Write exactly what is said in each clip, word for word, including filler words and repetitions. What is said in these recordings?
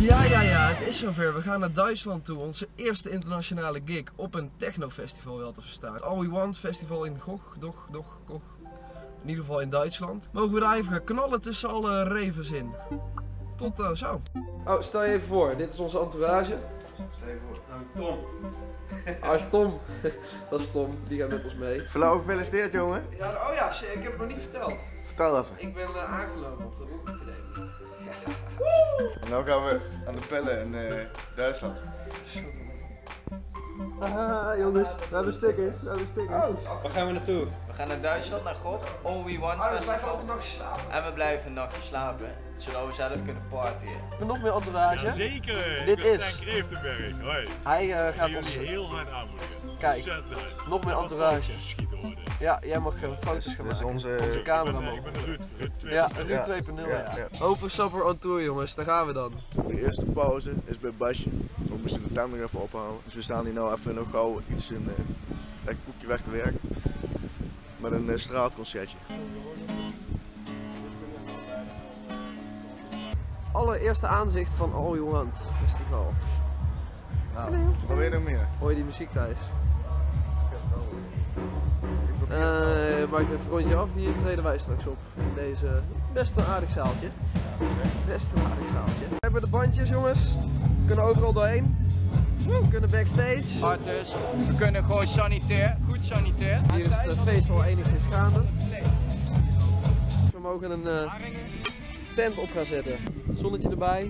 Ja, ja, ja, het is zover. We gaan naar Duitsland toe. Onze eerste internationale gig op een technofestival, wel te verstaan. All We Want Festival in Gogh, Doch, Doch, Gogh. In ieder geval in Duitsland. Mogen we daar even gaan knallen tussen alle ravens in. Tot uh, zo. Oh, stel je even voor. Dit is onze entourage. Stel je voor. Nou, Tom. Ah, is Tom. Dat is Tom. Die gaat met ons mee. Verloven gefeliciteerd, jongen. Ja, oh ja, shit, ik heb het nog niet verteld. Vertel even. Ik ben uh, aangelopen op de Rockacademie. En nu gaan we aan de pellen in uh, Duitsland. Haha, jongens, we hebben stickers, we hebben stickers. Oh, waar gaan we naartoe? We gaan naar Duitsland, naar Gogh, All We Want oh, Festival. we blijven ook een nachtje slapen. En we blijven een nachtje slapen, zodat we zelf kunnen partyen. We hebben nog meer entourage. Jazeker, dit ik ben is Stijn Kreeftenberg. Hoi. Hij uh, gaat jullie ons heel hard aanmoedigen. Kijk, nog meer entourage. Ja, jij mag uh, foto's gaan maken. Onze, onze cameraman. Ik ben de Ruud, Ruud twee. Ja, Ruud twee punt nul, ja. ja. ja. Open Supper on Tour, jongens, daar gaan we dan. De eerste pauze is bij Basje. We moesten de tent nog even ophalen. Dus we staan hier nou even nog gauw iets een uh, lekker koekje weg te werken. Met een uh, straatconcertje. Allereerste aanzicht van All We Want Festival. Nou, wat wil je nog meer? Hoor je die muziek thuis? Uh, maak even een rondje af, hier treden wij straks op. In deze best een aardig zaaltje. Best een aardig zaaltje. We hebben de bandjes, jongens. We kunnen overal doorheen. We kunnen backstage. Hard dus. We kunnen gewoon sanitair, goed sanitair. Hier is het feest al enigszins gaande. We mogen een uh, tent op gaan zetten. Zonnetje erbij.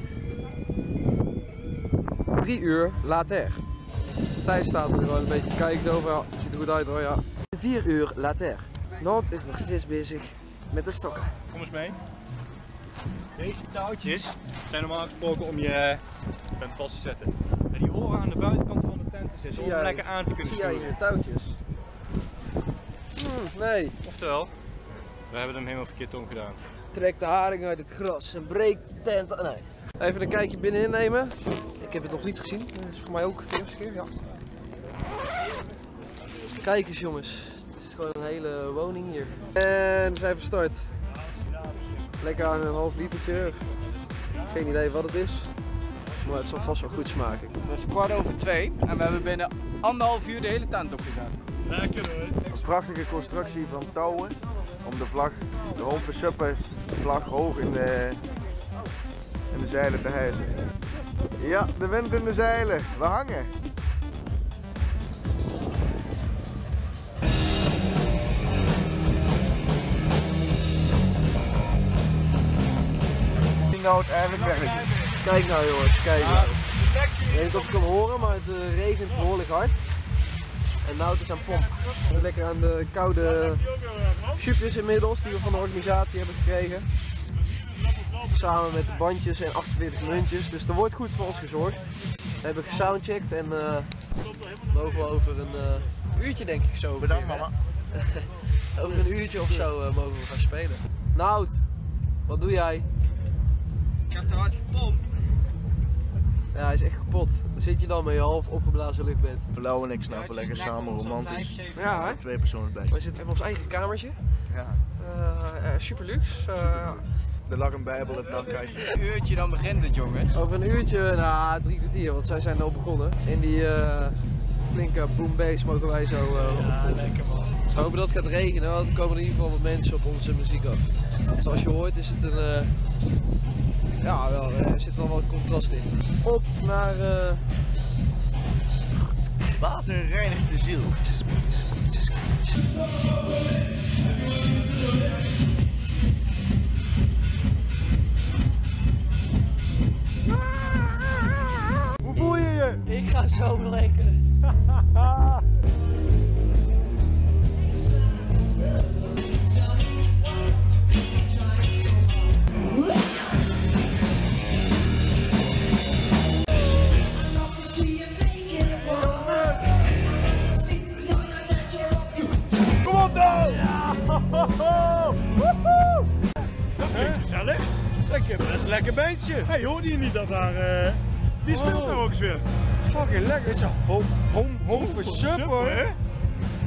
Drie uur later. Thijs staat er gewoon een beetje te kijken over. Ja, ziet er goed uit hoor, ja. Vier uur later. Noord is nog steeds bezig met de stokken. Kom eens mee. Deze touwtjes zijn normaal gesproken om je tent vast te zetten. En die horen aan de buitenkant van de tent te zitten om hem lekker aan te kunnen sturen. Zie jij hier touwtjes? Hmm, nee. Oftewel, we hebben hem helemaal verkeerd omgedaan. Trek de haring uit het gras en breek de tent. Nee. Even een kijkje binnenin nemen. Ik heb het nog niet gezien. Dat is voor mij ook de eerste keer. Ja. Kijk eens jongens. Het is gewoon een hele woning hier. En we zijn van start. Lekker aan een half litertje. Geen idee wat het is. Maar het zal vast wel goed smaken. Het is kwart over twee en we hebben binnen anderhalf uur de hele tent opgezet. Lekker hoor. Een prachtige constructie van touwen om de vlag, de Home Supper vlag hoog in de, in de zeilen te hijsen. Ja, de wind in de zeilen. We hangen. Nou het eigenlijk werkt. Kijk nou jongens, kijk nou. Ik weet niet of je het kan horen, maar het uh, regent behoorlijk hard. En nou het is aan pomp. Lekker aan de koude soepjes inmiddels die we van de organisatie hebben gekregen. Samen met de bandjes en achtenveertig muntjes. Dus er wordt goed voor ons gezorgd. We hebben gesoundcheckt en uh, mogen we over een uh, uurtje denk ik zo. Bedankt mama. Over een uurtje of zo uh, mogen we gaan spelen. Nout, wat doe jij? Ik heb te hard gepompt. Ja, hij is echt kapot. Dan zit je dan met je half opgeblazen luchtbed. Verlauw en ik snappen lekker samen romantisch. Ja, hè? Twee personen bij. We zitten hebben ons eigen kamertje. Ja. Uh, uh, super luxe. Uh, Er lag een bijbel in het nachtkastje. Een uurtje dan begint het jongens. over een uurtje, nou drie kwartier, want zij zijn al begonnen. In die uh, flinke boom bass mogen wij zo uh, opvolgen. Lekker man. We hopen dat het gaat regenen, want er komen in ieder geval wat mensen op onze muziek af. Zoals je hoort is het een... Uh, ja, wel, er zit wel wat contrast in. Op naar... Uh, Water reinigt de ziel. Hoe voel je je? Ik ga zo lekker. Kom op nou! Ja! Dat klinkt gezellig. Lekker, dat is een lekker beentje. Hé, hey, hoorde je niet dat daar... Uh... Wie speelt nou ook eens weer? Fucking lekker. Is dat home, home, home for supper, hè?